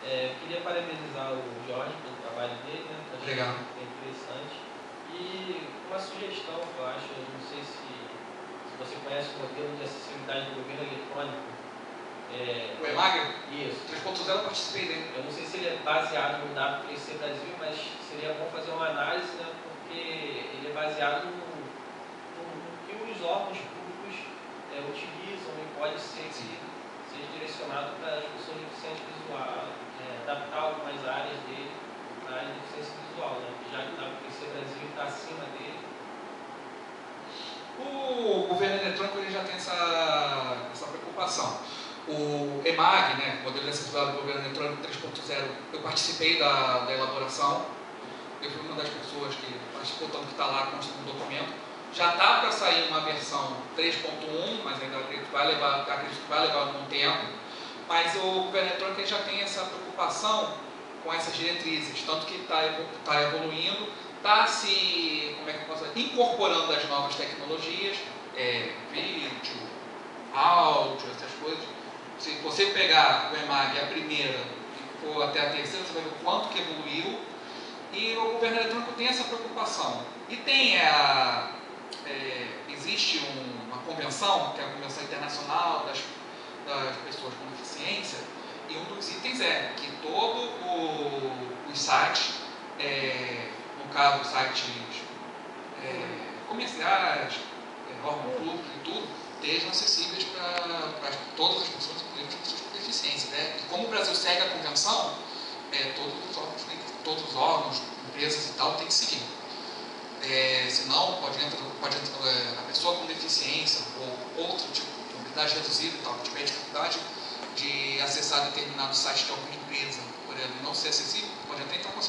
Queria parabenizar o Jorge pelo trabalho dele, né? Achei Obrigado. bem interessante. E uma sugestão que eu acho, eu não sei se você conhece o modelo de acessibilidade do governo eletrônico. O EMAG? Isso. 3.0 eu participei dele. Eu não sei se ele é baseado no W3C Brasil, mas seria bom fazer uma análise, né? Porque ele é baseado no que os órgãos públicos utilizam e pode ser que seja direcionado para as pessoas deficientes visual, adaptar algumas áreas dele para a deficiência visual, né? Já que o W3C Brasil está acima dele. O governo eletrônico ele já tem essa preocupação. O EMAG, né, modelo de acessibilidade do governo eletrônico 3.0, eu participei da elaboração. Eu fui uma das pessoas que participou, tanto que está lá constando um documento. Já está para sair uma versão 3.1, mas ainda acredito que vai levar algum tempo. Mas o governo eletrônico ele já tem essa preocupação com essas diretrizes, tanto que está evoluindo, está se, como é que eu posso dizer, incorporando as novas tecnologias, vídeo, áudio, essas coisas. Se você pegar o EMAG, a primeira, e for até a terceira, você vai ver o quanto que evoluiu. E o governo eletrônico tem essa preocupação. E tem existe uma convenção, que é a Convenção Internacional das Pessoas com Deficiência, e um dos itens é que todos os sites, no caso sites comerciais, órgãos públicos e tudo, estejam acessíveis para todas as pessoas, inclusive as pessoas com deficiência. Né? E como o Brasil segue a convenção, todos os órgãos, empresas e tal, tem que seguir. Senão, pode entrar a pessoa com deficiência ou outro tipo de mobilidade reduzida e tal, que tiver dificuldade de acessar determinado site de alguma empresa, por ele não ser acessível, pode até entrar com